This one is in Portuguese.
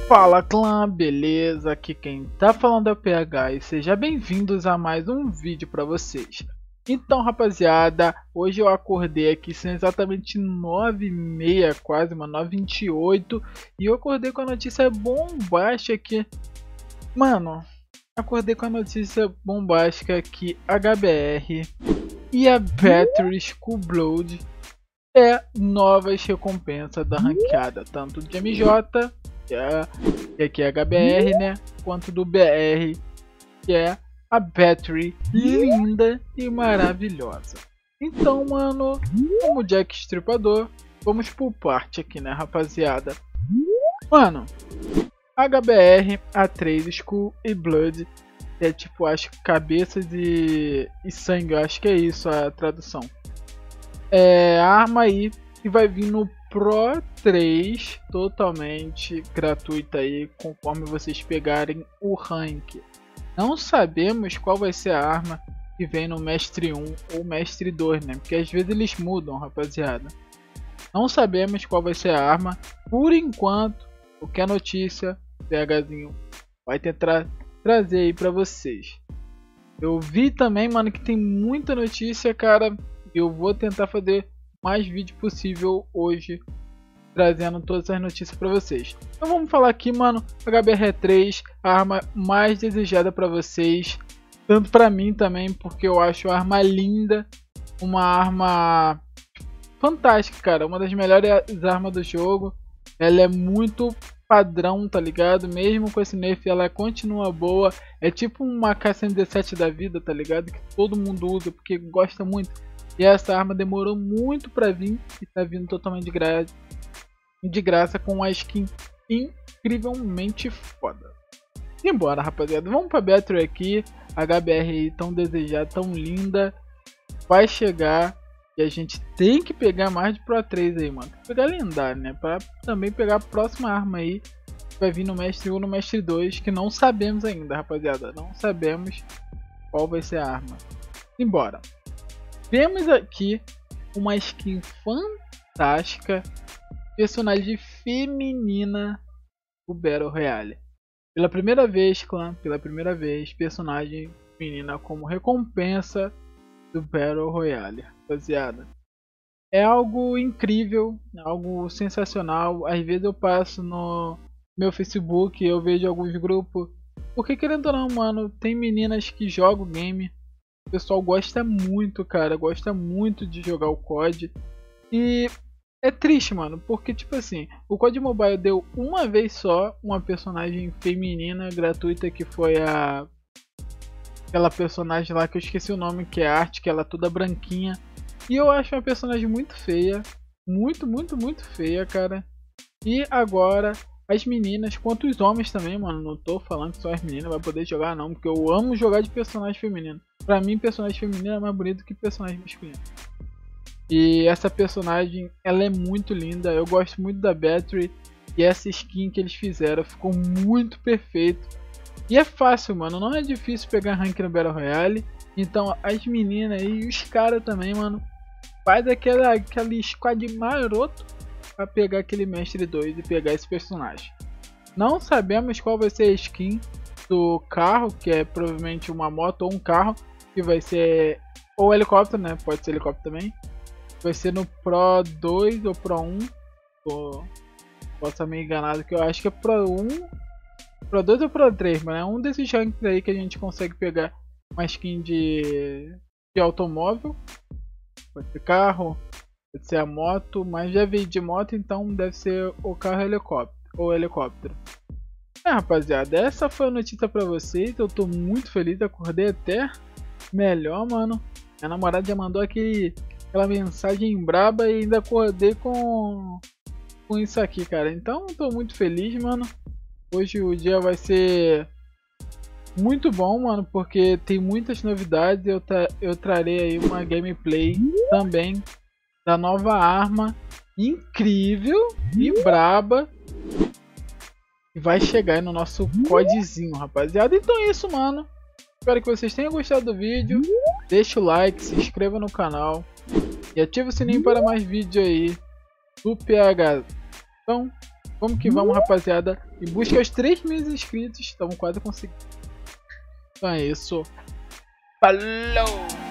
Fala clã, beleza? Aqui quem tá falando é o PH e sejam bem-vindos a mais um vídeo pra vocês. Então rapaziada, hoje eu acordei aqui, são exatamente 9h30 quase, mano, 9h28. E eu acordei com a notícia bombástica aqui. Mano, acordei com a notícia bombástica que HBR e a Battery School Blood é novas recompensas da ranqueada, tanto de MJ, que aqui é HBR, né, quanto do BR, que é a Battery, linda e maravilhosa. Então, mano, como Jack Stripador, vamos por parte aqui, né, rapaziada. Mano, HBR, A3, School e Blood é tipo, acho que cabeças e sangue, eu acho que é isso a tradução. É a arma aí que vai vir no Pro 3 totalmente gratuita aí, conforme vocês pegarem o rank. Não sabemos qual vai ser a arma que vem no Mestre 1 ou Mestre 2, né? Porque às vezes eles mudam, rapaziada. Não sabemos qual vai ser a arma. Por enquanto, o que é notícia, o PHzinho vai tentar trazer aí pra vocês. Eu vi também, mano, que tem muita notícia, cara. Eu vou tentar fazer mais vídeo possível hoje, trazendo todas as notícias para vocês. Então vamos falar aqui, mano, HBR3, a arma mais desejada para vocês, tanto para mim também, porque eu acho a arma linda, uma arma fantástica, cara, uma das melhores armas do jogo. Ela é muito padrão, tá ligado? Mesmo com esse nerf, ela continua boa. É tipo uma K117 da vida, tá ligado? Que todo mundo usa porque gosta muito. E essa arma demorou muito pra vir e tá vindo totalmente de graça com uma skin incrivelmente foda. Embora, rapaziada, vamos pra Battery aqui. HBR tão desejada, tão linda, vai chegar e a gente tem que pegar mais de Pro 3 aí, mano. Tem que pegar lendário, né? Pra também pegar a próxima arma aí que vai vir no Mestre 1 ou no Mestre 2, que não sabemos ainda, rapaziada. Não sabemos qual vai ser a arma. Embora. Temos aqui uma skin fantástica, personagem feminina do Battle Royale. Pela primeira vez, clã, pela primeira vez, personagem feminina como recompensa do Battle Royale, rapaziada. É algo incrível, algo sensacional. Às vezes eu passo no meu Facebook, eu vejo alguns grupos, porque querendo ou não, mano, tem meninas que jogam game. O pessoal gosta muito, cara, gosta muito de jogar o COD. E é triste, mano, porque tipo assim, o COD Mobile deu uma vez só uma personagem feminina gratuita, que foi aquela personagem lá que eu esqueci o nome, que é a Arte, que ela é toda branquinha. E eu acho uma personagem muito feia, muito feia, cara. E agora as meninas, quanto os homens também, mano, não tô falando que só as meninas vai poder jogar não, porque eu amo jogar de personagem feminino. Pra mim, personagem feminino é mais bonito que personagem masculino. E essa personagem, ela é muito linda. Eu gosto muito da Battery. E essa skin que eles fizeram ficou muito perfeito. E é fácil, mano. Não é difícil pegar rank no Battle Royale. Então as meninas e os caras também, mano, faz aquele squad maroto pra pegar aquele Mestre 2 e pegar esse personagem. Não sabemos qual vai ser a skin do carro, que é provavelmente uma moto ou um carro, que vai ser ou helicóptero, né? Pode ser helicóptero também. Vai ser no Pro 2 ou Pro 1. Posso estar meio enganado, que eu acho que é Pro 1, Pro 2 ou Pro 3, mas é um desses ranks aí que a gente consegue pegar uma skin de automóvel. Pode ser carro, pode ser a moto, mas já veio de moto, então deve ser o carro ou helicóptero. Rapaziada, essa foi a notícia pra vocês. Eu tô muito feliz, acordei até melhor, mano. Minha namorada já mandou aquela mensagem braba e ainda acordei com isso aqui, cara. Então tô muito feliz, mano. Hoje o dia vai ser muito bom, mano, porque tem muitas novidades. Eu trarei aí uma gameplay também da nova arma incrível e braba, e vai chegar aí no nosso CODzinho, rapaziada. Então é isso, mano. Espero que vocês tenham gostado do vídeo. Deixa o like, se inscreva no canal e ative o sininho para mais vídeos aí do PH. Então, Vamos que vamos, rapaziada. Em busca aos 3.000 inscritos. Estamos quase conseguindo. Então é isso. Falou!